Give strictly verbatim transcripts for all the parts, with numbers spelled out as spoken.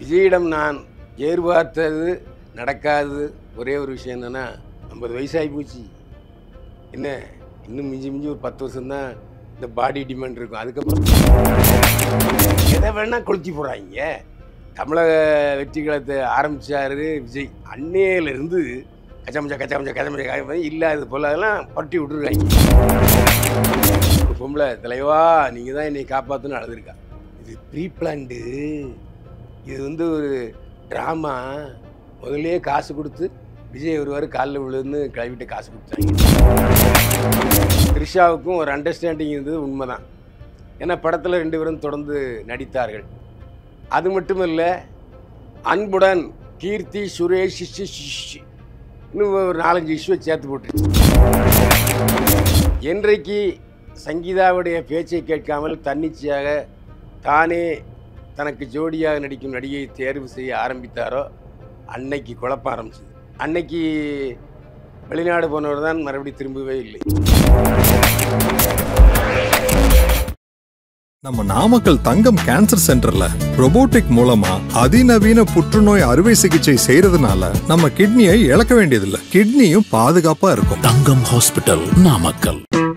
விஜயிடம் நான் எதிர்பார்த்தது நடக்காதது ஒரே ஒரு விஷயம் என்னென்னா, ஐம்பது வயசாகி போச்சு. என்ன இன்னும் மிஞ்சி மிஞ்சி ஒரு பத்து வருஷம்தான் இந்த பாடி டிமாண்ட் இருக்கும். அதுக்கப்புறம் எதை வேணால் கொளுத்தி போடுறாங்க. தமிழக வெற்றி கழகத்தை ஆரம்பித்தார் விஜய். அன்னையிலேருந்து கச்சமச்சா கச்சமச்சா கச்சமச்சா காய இல்லாத போல அதெல்லாம் பட்டி விட்டுருக்காங்க. ஒரு பொம்பளை தலைவா நீங்கள் தான் என்னை காப்பாற்றுன்னு அழுதுருக்கா. இது ப்ரீ பிளான்டு. இது வந்து ஒரு ட்ராமா. முதல்லே காசு கொடுத்து விஜய் ஒருவார் காலில் விழுந்து கழுவிட்டு காசு கொடுத்தாங்க. த்ரிஷாவுக்கும் ஒரு அண்டர்ஸ்டாண்டிங் இருந்தது உண்மைதான். ஏன்னா படத்தில் ரெண்டு பேரும் தொடர்ந்து நடித்தார்கள். அது மட்டும் இல்லை, அன்புடன் கீர்த்தி சுரேஷ் இன்னும் ஒரு நாலஞ்சு இஷ்யூவை சேர்த்து போட்டுருச்சு. என்றைக்கு சங்கீதாவுடைய பேச்சை கேட்காமல் தன்னிச்சையாக தானே தனக்கு ஜோடியாக நடிக்கும் நடிகையை தேர்வு செய்ய ஆரம்பித்தாரோ அன்னைக்கு குழப்ப ஆரம்பிச்சது. அன்னைக்கு வெளிநாடு போனவர் தான் மறுபடியும் திரும்பவே இல்லை. நம்ம நாமக்கல் தங்கம் கேன்சர் சென்டர்ல ரோபோட்டிக் மூலமா அதிநவீன புற்றுநோய் அறுவை சிகிச்சை செய்யறதுனால நம்ம கிட்னியை இழக்க வேண்டியதில்லை. கிட்னியும் பாதுகாப்பா இருக்கும். தங்கம் ஹாஸ்பிட்டல், நாமக்கல்.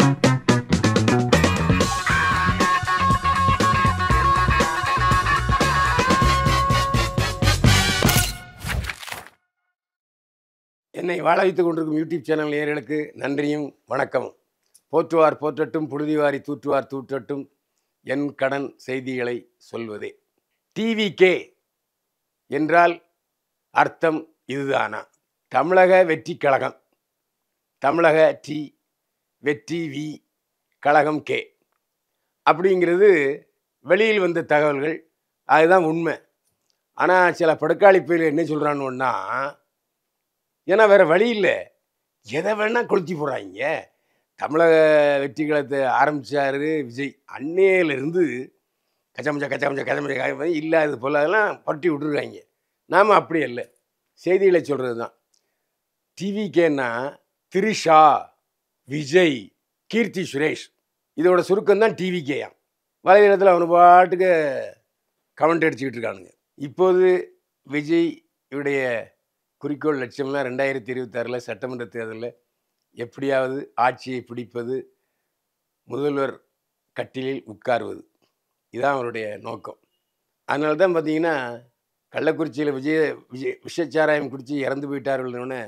என்னை வாழ வைத்துக் கொண்டிருக்கும் யூடியூப் சேனல் நேயர்களுக்கு நன்றியும் வணக்கமும். போற்றுவார் போற்றட்டும், புழுதிவாரி தூற்றுவார் தூற்றட்டும், என் கடன் செய்திகளை சொல்வதே. டிவிகே என்றால் அர்த்தம் இதுதானா? தமிழக வெற்றி கழகம். தமிழக டி, வெற்றி வி, கழகம் கே அப்படிங்கிறது வெளியில் வந்த தகவல்கள். அதுதான் உண்மை. ஆனால் சில படுக்காளி பேர் என்ன சொல்கிறான்னு, ஏன்னா வேறு வழி இல்லை, எதை வேணால் கொளுத்தி போடுறாங்க. தமிழக வெற்றி கழகத்தை ஆரம்பித்தார் விஜய். அன்னையிலேருந்து கச்சமச்சா கச்சமச்சா கச்சமச்சா காய இல்லாத போல அதெல்லாம் பட்டி விட்டுருக்காங்க. நாம் அப்படி இல்லை, செய்திகளை சொல்கிறது தான். டிவிகேன்னா த்ரிஷா, விஜய், கீர்த்தி சுரேஷ், இதோட சுருக்கம் தான் டிவிகேயா. வலைதளத்தில் அவனு பாட்டுக்கு கமெண்ட் அடிச்சுக்கிட்டு இருக்கானுங்க. இப்போது விஜய் இவருடைய குறிக்கோள் லட்சியம்லாம் ரெண்டாயிரத்தி இருபத்தாறில் சட்டமன்ற தேர்தலில் எப்படியாவது ஆட்சியை பிடிப்பது, முதல்வர் கட்டிலில் உட்காருவது, இதுதான் அவருடைய நோக்கம். அதனால தான் பார்த்தீங்கன்னா கள்ளக்குறிச்சியில் விஜய விஜய் விஷச்சாராயம் குடித்து இறந்து போயிட்டார்கள்னு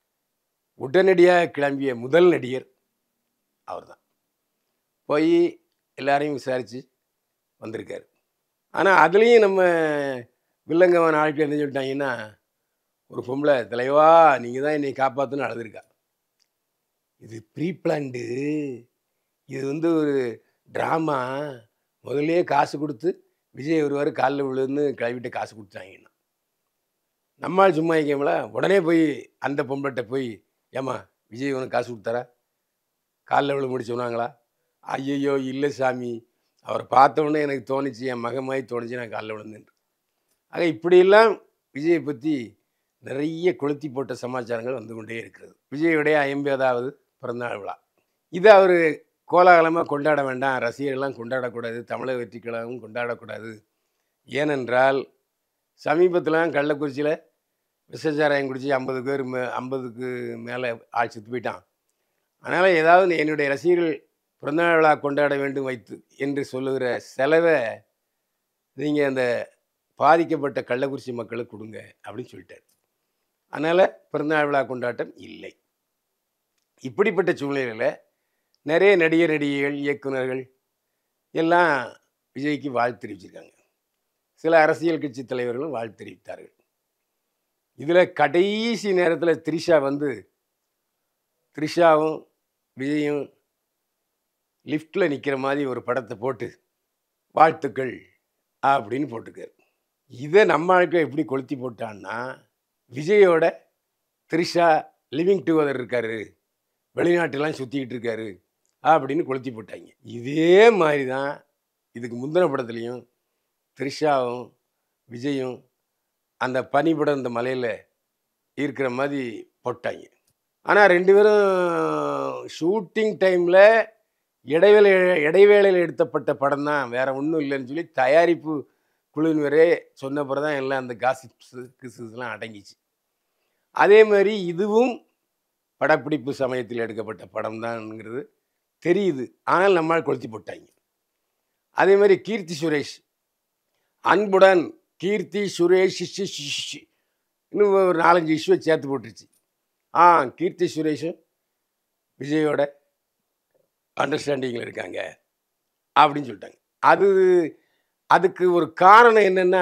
உடனடியாக கிளம்பிய முதல் நடிகர் அவர் தான். போய் எல்லாரையும் விசாரித்து வந்திருக்காரு. ஆனால் அதுலேயும் நம்ம வில்லங்கமான ஆட்கள் என்ன சொல்லிட்டாங்கன்னா, ஒரு பொம்பளை தலைவா நீங்கள் தான் என்னை காப்பாற்றுன்னு அழுதுருக்கா. இது ப்ரீ பிளான்டு. இது வந்து ஒரு ட்ராமா. முதல்லே காசு கொடுத்து விஜய் ஒருவார் காலில் விழுந்து கழுவிட்டு காசு கொடுத்தாங்கன்னா நம்மால் சும்மா இருக்கீங்களா? உடனே போய் அந்த பொம்பளைட்ட போய், ஏம்மா விஜய் உனக்கு காசு கொடுத்தாரா, காலில் விழு முடி சொன்னாங்களா? ஐயையோ இல்லை சாமி, அவரை பார்த்தோன்னே எனக்கு தோணுச்சு, என் மகமாய் தோணுச்சு, நான் காலில் விழுந்தேன். ஆக இப்படியெல்லாம் விஜயை பற்றி நிறைய கொளுத்தி போட்ட சமாச்சாரங்கள் வந்து கொண்டே இருக்கிறது. விஜயுடைய ஐம்பதாவது பிறந்தநாள் விழா. இதை அவர் கோலாகலமாக கொண்டாட வேண்டாம், ரசிகர்கள்லாம் கொண்டாடக்கூடாது, தமிழக வெற்றி கழகமும் கொண்டாடக்கூடாது. ஏனென்றால் சமீபத்தில் கள்ளக்குறிச்சியில் விஷச்சாராயம் குடித்து ஐம்பது பேர் மே ஐம்பதுக்கு மேலே ஆள் செத்து போயிட்டான். அதனால் ஏதாவது என்னுடைய ரசிகர்கள் பிறந்தநாள் விழா கொண்டாட வேண்டும் வைத்து என்று சொல்லுகிற செலவை நீங்கள் அந்த பாதிக்கப்பட்ட கள்ளக்குறிச்சி மக்களுக்கு கொடுங்க அப்படின்னு சொல்லிட்டார். அதனால் பிறந்தநாள் விழா கொண்டாட்டம் இல்லை. இப்படிப்பட்ட சூழ்நிலையில் நிறைய நடிகர் நடிகைகள், இயக்குநர்கள் எல்லாம் விஜய்க்கு வாழ்த்து தெரிவிச்சிருக்காங்க. சில அரசியல் கட்சி தலைவர்களும் வாழ்த்து தெரிவித்தார்கள். இதில் கடைசி நேரத்தில் த்ரிஷா வந்து த்ரிஷாவும் விஜயும் லிஃப்டில் நிற்கிற மாதிரி ஒரு படத்தை போட்டு வாழ்த்துக்கள் அப்படின்னு போட்டுக்கார். இதை நம்ம ஆட்கள் எப்படி கொளுத்தி போட்டான்னா, விஜயோட த்ரிஷா லிவிங் டுகெதர் இருக்காரு, வெளிநாட்டெல்லாம் சுற்றிக்கிட்டு இருக்காரு அப்படின்னு கொளுத்தி போட்டாங்க. இதே மாதிரி தான் இதுக்கு முந்தின படத்துலையும் த்ரிஷாவும் விஜயும் அந்த பனிபடம் இந்த மலையில் இருக்கிற மாதிரி போட்டாங்க. ஆனால் ரெண்டு பேரும் ஷூட்டிங் டைமில் இடைவேளை இடைவேளையில் எடுத்தப்பட்ட படம் தான், வேறு ஒன்றும் இல்லைன்னு சொல்லி தயாரிப்பு குழுவினரே சொன்னப்பறம் தான் எல்லாம் அந்த காசிப்ஸு கிசுலாம் அடங்கிச்சு. அதே மாதிரி இதுவும் படப்பிடிப்பு சமயத்தில் எடுக்கப்பட்ட படம் தான்ங்கிறது தெரியுது. ஆனால் நம்மால் கொளுத்தி போட்டாங்க. அதே மாதிரி கீர்த்தி சுரேஷ் அன்புடன் கீர்த்தி சுரேஷ் இன்னும் ஒரு நாலஞ்சு இஷ்யூவை சேர்த்து போட்டுருச்சு. ஆ கீர்த்தி சுரேஷும் விஜயோட அண்டர்ஸ்டாண்டிங்கில் இருக்காங்க அப்படின்னு சொல்லிட்டாங்க. அது அதுக்கு ஒரு காரணம் என்னென்னா,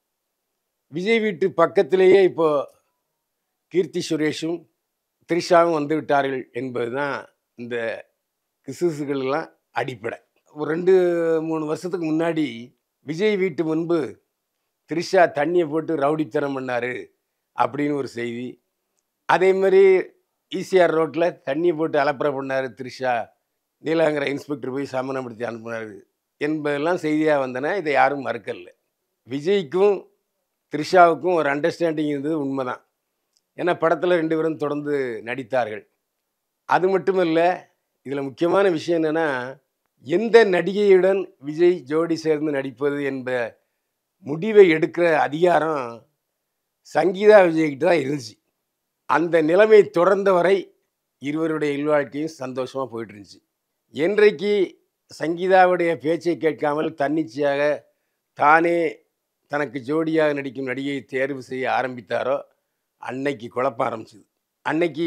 விஜய் வீட்டு பக்கத்திலேயே இப்போ கீர்த்தி சுரேஷும் த்ரிஷாவும் வந்து விட்டார்கள் என்பது தான் இந்த கிசுசுகள்லாம் அடிப்படை. ஒரு ரெண்டு மூணு வருஷத்துக்கு முன்னாடி விஜய் வீட்டு முன்பு த்ரிஷா தண்ணியை போட்டு ரவுடித்தனம் பண்ணார் அப்படின்னு ஒரு செய்தி. அதே மாதிரி ஈசிஆர் ரோட்டில் தண்ணியை போட்டு அலப்பறை பண்ணார் த்ரிஷா, நீலாங்கிற இன்ஸ்பெக்டர் போய் சமணப்படுத்தி அனுப்புனார் என்பதெல்லாம் செய்தியாக வந்தன. இதை யாரும் மறுக்கல. விஜய்க்கும் த்ரிஷாவுக்கும் ஒரு அண்டர்ஸ்டாண்டிங் இருந்தது உண்மைதான். ஏன்னா படத்தில் ரெண்டு பேரும் தொடர்ந்து நடித்தார்கள். அது மட்டும் இல்லை, இதில் முக்கியமான விஷயம் என்னென்னா, எந்த நடிகையுடன் விஜய் ஜோடி சேர்ந்து நடிப்பது என்ப முடிவை எடுக்கிற அதிகாரம் சங்கீதா விஜய்கிட்ட தான் இருந்துச்சு. அந்த நிலைமை தொடர்ந்த வரை இருவருடைய இல்வாழ்க்கையும் சந்தோஷமாக போயிட்டு இருந்துச்சு. என்றைக்கு சங்கீதாவுடைய பேச்சை கேட்காமல் தன்னிச்சையாக தானே தனக்கு ஜோடியாக நடிக்கும் நடிகையை தேர்வு செய்ய ஆரம்பித்தாரோ அன்னைக்கு குழப்ப ஆரம்பிச்சுது. அன்னைக்கு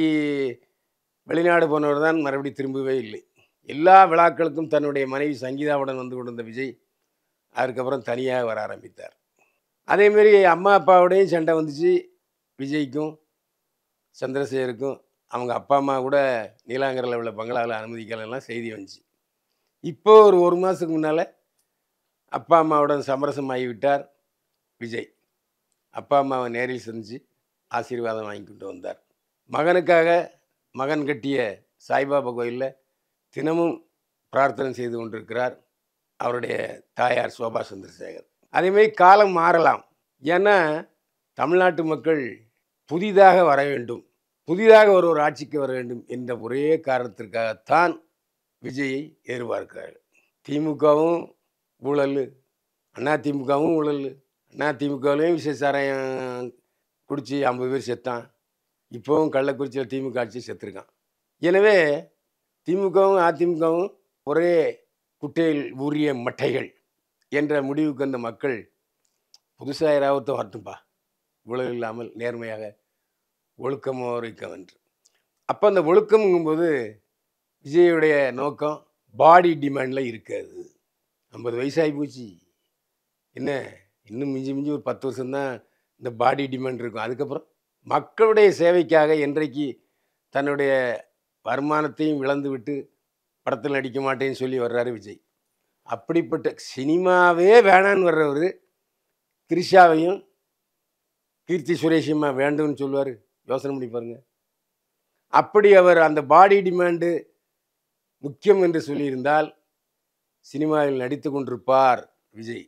வெளிநாடு போனவர் தான் மறுபடியும் திரும்பவே இல்லை. எல்லா விழாக்களுக்கும் தன்னுடைய மனைவி சங்கீதாவுடன் வந்து கொண்டிருந்த விஜய் அதுக்கப்புறம் தனியாக வர ஆரம்பித்தார். அதேமாரி அம்மா அப்பாவோடையும் சண்டை வந்துச்சு விஜய்க்கும் சந்திரசேகருக்கும். அவங்க அப்பா அம்மா கூட நீலாங்கரில் உள்ள பங்களாவில் அனுமதிக்கலாம் செய்தி வந்துச்சு. இப்போ ஒரு ஒரு மாதத்துக்கு முன்னால் அப்பா அம்மாவுடன் சமரசம் ஆகிவிட்டார் விஜய். அப்பா அம்மாவை நேரில் சந்தித்து ஆசீர்வாதம் வாங்கி கொண்டு வந்தார். மகனுக்காக மகன் கட்டிய சாய்பாபா கோயிலில் தினமும் பிரார்த்தனை செய்து கொண்டிருக்கிறார் அவருடைய தாயார் சோபா சந்திரசேகர். அதேமாதிரி காலம் மாறலாம். ஏன்னா தமிழ்நாட்டு மக்கள் புதிதாக வர வேண்டும், புதிதாக ஒரு ஒரு ஆட்சிக்கு வர வேண்டும் என்ற ஒரே காரணத்திற்காகத்தான் விஜயை எதிர்பார்க்கிறார்கள். திமுகவும் ஊழல், அதிமுகவும் ஊழல். அதிமுகவிலையும் விசேஷாராயம் குடிச்சு ஐம்பது பேர் செத்தான். இப்போவும் கள்ளக்குறிச்சியில் திமுக ஆட்சி செத்துருக்கான். எனவே திமுகவும் அதிமுகவும் ஒரே குட்டையில் ஊறிய மட்டைகள் என்ற முடிவுக்கு அந்த மக்கள் புதுசாக யாராவது வரட்டும்பா, ஊழல் இல்லாமல் நேர்மையாக ஒழுக்கமாக இருக்க என்று. அப்போ அந்த ஒழுக்கம்ங்கும்போது விஜயுடைய நோக்கம் பாடி டிமாண்டில் இருக்காது. ஐம்பது வயசாகி போச்சு, என்ன இன்னும் மிஞ்சி மிஞ்சி ஒரு பத்து வருஷம்தான் இந்த பாடி டிமாண்ட் இருக்கும். அதுக்கப்புறம் மக்களுடைய சேவைக்காக என்றைக்கு தன்னுடைய வருமானத்தையும் இழந்து விட்டு படத்தில் நடிக்க மாட்டேன்னு சொல்லி வர்றாரு விஜய். அப்படிப்பட்ட சினிமாவே வேணான்னு வர்றவர் த்ரிஷாவையும் கீர்த்தி சுரேஷையுமா வேண்டும்னு சொல்லுவார். யோசனை பண்ணி பாருங்க. அப்படி அவர் அந்த பாடி டிமாண்டு முக்கியம் என்று சொல்லியிருந்தால் சினிமாவில் நடித்து கொண்டிருப்பார் விஜய்.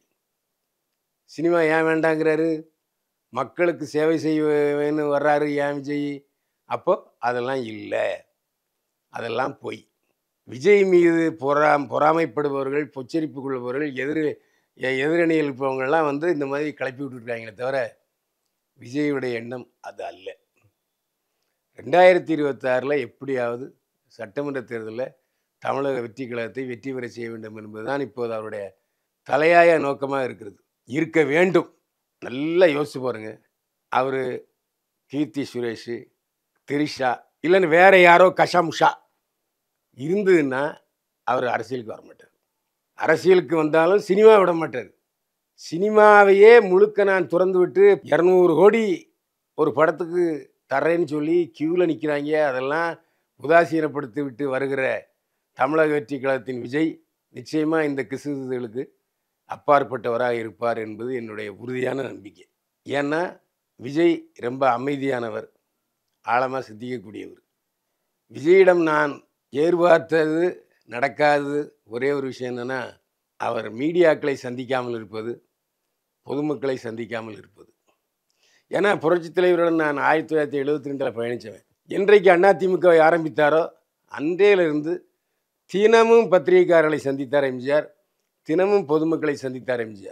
சினிமா ஏன் வேண்டாங்கிறாரு? மக்களுக்கு சேவை செய்வேன்னு வர்றாரு ஏன் விஜய்? அப்போ அதெல்லாம் இல்லை, அதெல்லாம் பொய். விஜய் மீது பொறா பொறாமைப்படுபவர்கள், பொச்சரிப்பு கொள்பவர்கள், எதிர் எதிரணியில் இருப்பவங்கள்லாம் வந்து இந்த மாதிரி கிளப்பி விட்டுருக்காங்களே தவிர விஜயுடைய எண்ணம் அது அல்ல. ரெண்டாயிரத்தி இருபத்தாறில் எப்படியாவது சட்டமன்ற தேர்தலில் தமிழக வெற்றி கழகத்தை வெற்றி பெற செய்ய வேண்டும் என்பதுதான் இப்போது அவருடைய தலையாய நோக்கமாக இருக்கிறது, இருக்க வேண்டும். நல்லா யோசிச்சு பாருங்க. அவர் கீர்த்தி சுரேஷ், த்ரிஷா இல்லைன்னு வேற யாரோ கஷாமுஷா இருந்ததுன்னா அவர் அரசியலுக்கு வர மாட்டார். அரசியலுக்கு வந்தாலும் சினிமா விட மாட்டார். சினிமாவையே முழுக்க நான் திறந்து விட்டு இரநூறு கோடி ஒரு படத்துக்கு தர்றேன்னு சொல்லி கியூவில் நிற்கிறாங்க. அதெல்லாம் உதாசீனப்படுத்தி விட்டு வருகிற தமிழக வெற்றி கழகத்தின் விஜய் நிச்சயமாக இந்த கிசுகளுக்கு அப்பாற்பட்டவராக இருப்பார் என்பது என்னுடைய உறுதியான நம்பிக்கை. ஏன்னா விஜய் ரொம்ப அமைதியானவர், ஆழமாக சிந்திக்கக்கூடியவர். விஜயிடம் நான் எதிர்பார்த்தது நடக்காதது ஒரே ஒரு விஷயம் என்னென்னா, அவர் மீடியாக்களை சந்திக்காமல் இருப்பது, பொதுமக்களை சந்திக்காமல் இருப்பது. ஏன்னா புரட்சித் தலைவருடன் நான் ஆயிரத்தி தொள்ளாயிரத்தி எழுபத்தி ரெண்டில் பயணித்தவன். என்றைக்கு அதிமுகவை ஆரம்பித்தாரோ அன்றையிலிருந்து தினமும் பத்திரிகைக்காரர்களை சந்தித்தார் எம்ஜிஆர், தினமும் பொதுமக்களை சந்தித்தார் எம்ஜிஆர்.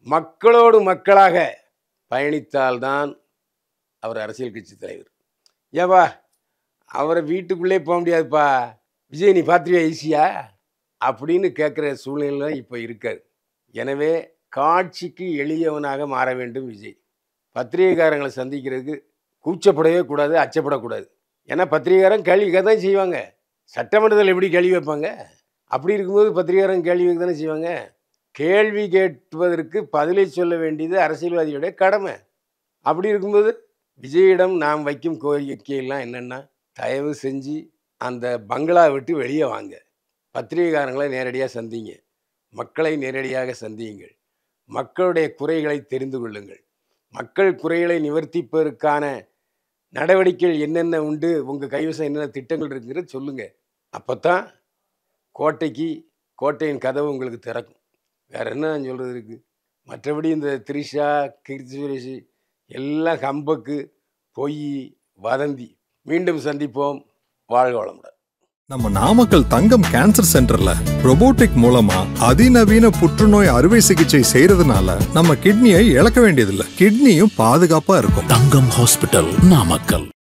மக்களோடு மக்களாக பயணித்தால்தான் அவர் அரசியல் கட்சி தலைவர். ஏவா அவரை வீட்டுக்குள்ளே போக முடியாதுப்பா, விஜய் நீ பார்த்துருவியா ஈஸியா அப்படின்னு கேட்குற சூழ்நிலை இப்போ இருக்காது. எனவே காட்சிக்கு எளியவனாக மாற வேண்டும் விஜய். பத்திரிகைக்காரங்களை சந்திக்கிறதுக்கு கூச்சப்படவே கூடாது, அச்சப்படக்கூடாது. ஏன்னா பத்திரிகைக்காரன் கேள்வி கேட்க தான் செய்வாங்க. சட்டமன்றத்தில் எப்படி கேள்வி வைப்பாங்க? அப்படி இருக்கும்போது பத்திரிகைக்காரன் கேள்வி கேட்க தானே செய்வாங்க. கேள்வி கேட்பதற்கு பதிலை சொல்ல வேண்டியது அரசியல்வாதியுடைய கடமை. அப்படி இருக்கும்போது விஜயிடம் நாம் வைக்கும் கோரிக்கையெல்லாம் என்னென்னா, தயவு செஞ்சு அந்த பங்களா விட்டு வெளியே வாங்க, பத்திரிகைக்காரங்களை நேரடியாக சந்திங்க, மக்களை நேரடியாக சந்தியுங்கள், மக்களுடைய குறைகளை தெரிந்து கொள்ளுங்கள், மக்கள் குறைகளை நிவர்த்திப்பதற்கான நடவடிக்கைகள் என்னென்ன உண்டு, உங்கள் கைவசம் என்னென்ன திட்டங்கள் இருக்குங்கிறது சொல்லுங்கள். அப்போ தான் கோட்டைக்கு கோட்டையின் கதவு உங்களுக்கு திறக்கும். வேறு என்ன நான் சொல்கிறது இருக்குது? மற்றபடி இந்த த்ரிஷா, கீர்த்தி சுரேஷ் எல்லாம் கம்பக்கு, பொய், வதந்தி. மீண்டும் சந்திப்போம். வாழ்க வளமுடன். நம்ம நாமக்கல் தங்கம் கேன்சர் சென்டர்ல robotic மூலமா அதிநவீன புற்றுநோய் அறுவை சிகிச்சை செய்யறதுனால நம்ம கிட்னியை இழக்க வேண்டியதில்லை. கிட்னியும் பாதுகாப்பா இருக்கும். தங்கம் ஹாஸ்பிட்டல், நாமக்கல்.